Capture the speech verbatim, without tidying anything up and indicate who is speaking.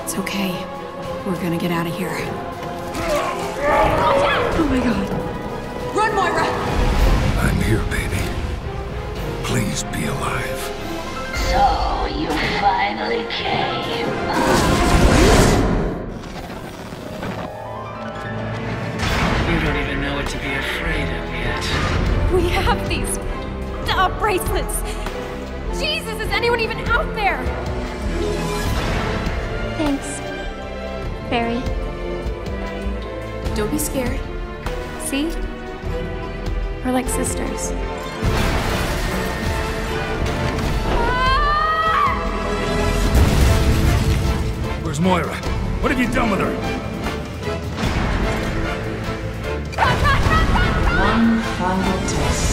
Speaker 1: It's okay. We're gonna get out of here.
Speaker 2: Oh my god. Run, Moira!
Speaker 3: I'm here, baby. Please be alive.
Speaker 4: So, you finally came. You don't even know what to be afraid of yet.
Speaker 2: We have these uh, bracelets. Jesus, is anyone even out there?
Speaker 5: Thanks, Barry.
Speaker 1: Don't be scared.
Speaker 5: See? We're like sisters.
Speaker 3: Where's Moira? What have you done with her?
Speaker 4: One final test.